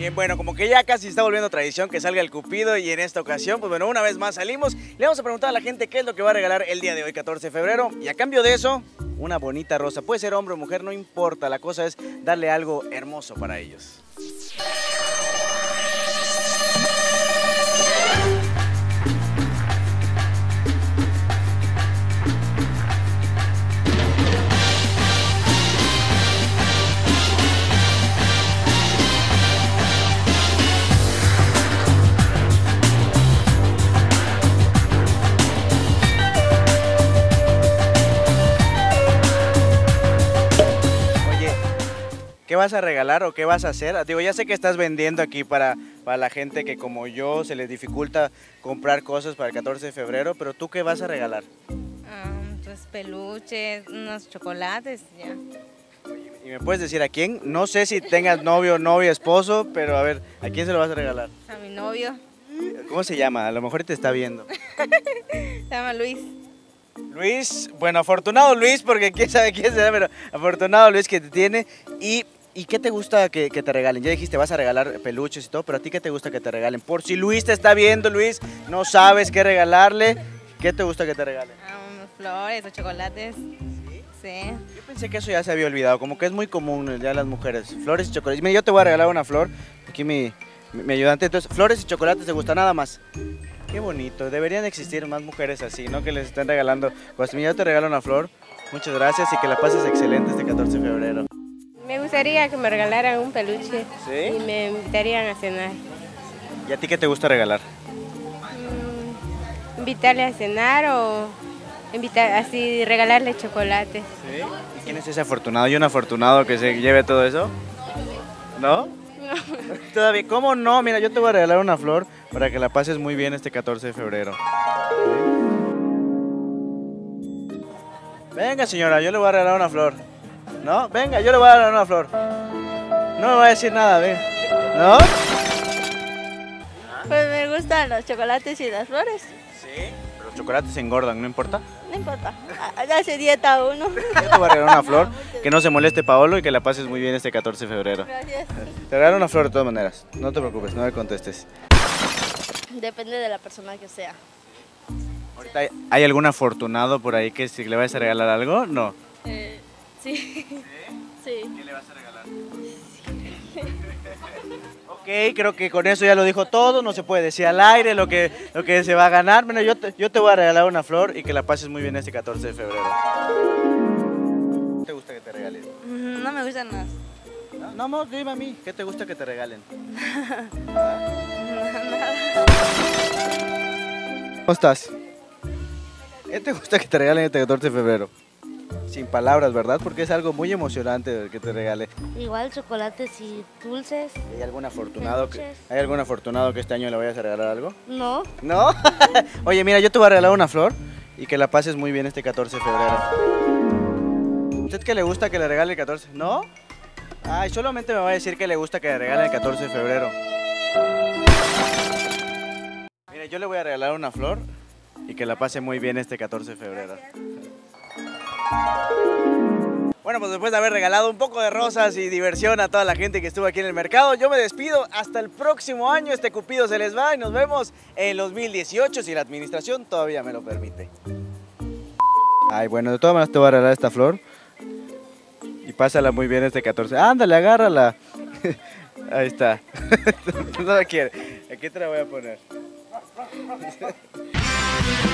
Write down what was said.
Bien, bueno, como que ya casi está volviendo tradición que salga el Cupido y en esta ocasión, pues bueno, una vez más salimos. Le vamos a preguntar a la gente qué es lo que va a regalar el día de hoy, 14 de febrero. Y a cambio de eso, una bonita rosa. Puede ser hombre o mujer, no importa. La cosa es darle algo hermoso para ellos. ¿Qué vas a regalar o qué vas a hacer? Digo, ya sé que estás vendiendo aquí para la gente que como yo se les dificulta comprar cosas para el 14 de febrero, pero ¿tú qué vas a regalar? Pues peluches, unos chocolates, ya. ¿Y me puedes decir a quién? No sé si tengas novio, novia, esposo, pero a ver, ¿a quién se lo vas a regalar? A mi novio. ¿Cómo se llama? A lo mejor te está viendo. Se llama Luis. Luis, bueno, afortunado Luis, porque quién sabe quién será, pero afortunado Luis que te tiene. ¿Y qué te gusta que te regalen? Ya dijiste, vas a regalar peluches y todo, pero ¿a ti qué te gusta que te regalen? Por si Luis te está viendo, Luis, no sabes qué regalarle, ¿qué te gusta que te regalen? Unos flores o chocolates. Sí. Yo pensé que eso ya se había olvidado, como que es muy común ya las mujeres, flores y chocolates. Mira, yo te voy a regalar una flor, aquí mi ayudante, entonces, flores y chocolates te gusta nada más. Qué bonito, deberían existir más mujeres así, ¿no? Que les estén regalando cosas. Mira, yo te regalo una flor, muchas gracias y que la pases excelente este 14 de febrero. Me gustaría que me regalaran un peluche. ¿Sí? Y me invitarían a cenar. ¿Y a ti qué te gusta regalar? Invitarle a cenar o así regalarle chocolates. ¿Sí? ¿Y quién es ese afortunado? ¿Y un afortunado que se lleve todo eso? ¿No? No. Todavía, ¿cómo no? Mira, yo te voy a regalar una flor para que la pases muy bien este 14 de febrero. ¿Sí? Venga, señora, yo le voy a regalar una flor. ¿No? Venga, yo le voy a regalar una flor. No me va a decir nada, ven. ¿No? Pues me gustan los chocolates y las flores. Sí, pero los chocolates engordan, ¿no importa? No importa, hace dieta uno. Yo te voy a regalar una flor, que no se moleste Paolo y que la pases muy bien este 14 de febrero. Gracias. Te regalo una flor de todas maneras, no te preocupes, no me contestes. Depende de la persona que sea. Ahorita, ¿hay algún afortunado por ahí que si le vayas a regalar algo? No. Sí. ¿Sí? Sí. ¿Qué le vas a regalar? Ok, creo que con eso ya lo dijo todo, no se puede decir al aire lo que se va a ganar. Bueno, yo te voy a regalar una flor y que la pases muy bien este 14 de febrero. ¿Qué te gusta que te regalen? No me gustan más. No, dime a mí, ¿qué te gusta que te regalen? ¿Cómo estás? ¿Qué te gusta que te regalen este 14 de febrero? Sin palabras, ¿verdad? Porque es algo muy emocionante que te regale. Igual chocolates y dulces. ¿Hay algún afortunado que este año le vayas a regalar algo? No. ¿No? Oye, mira, yo te voy a regalar una flor y que la pases muy bien este 14 de febrero. ¿Usted qué le gusta que le regale el 14? ¿No? Ay, solamente me va a decir que le gusta que le regale el 14 de febrero. Mira, yo le voy a regalar una flor y que la pase muy bien este 14 de febrero. Bueno, pues después de haber regalado un poco de rosas y diversión a toda la gente que estuvo aquí en el mercado, yo me despido hasta el próximo año. Este Cupido se les va y nos vemos en 2018 si la administración todavía me lo permite. Ay, bueno, de todas maneras te voy a regalar esta flor y pásala muy bien este 14. Ándale, agárrala. Ahí está. No la quiere. Aquí te la voy a poner.